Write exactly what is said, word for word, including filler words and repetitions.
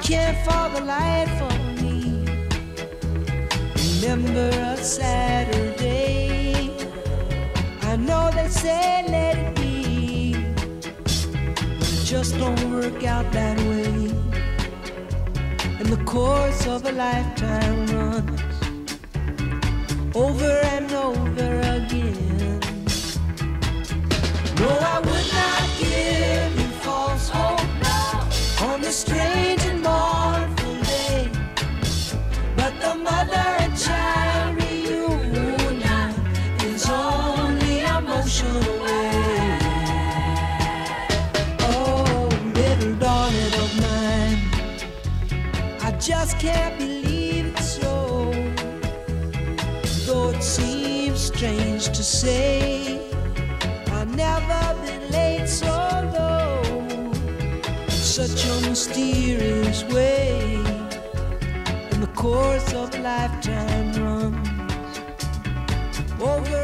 can't for the life of me remember a Saturday. I know they say let it be, but it just don't work out that way. And the course of a lifetime runs over and over again. No, I would not give you false hope on this strange and mournful day, but the mother and child reunion is only a motion away. Oh, little darling of mine, I just can't believe it's so, though it seems strange to say. I've never been late so low, such a mysterious way. And the course of a lifetime runs over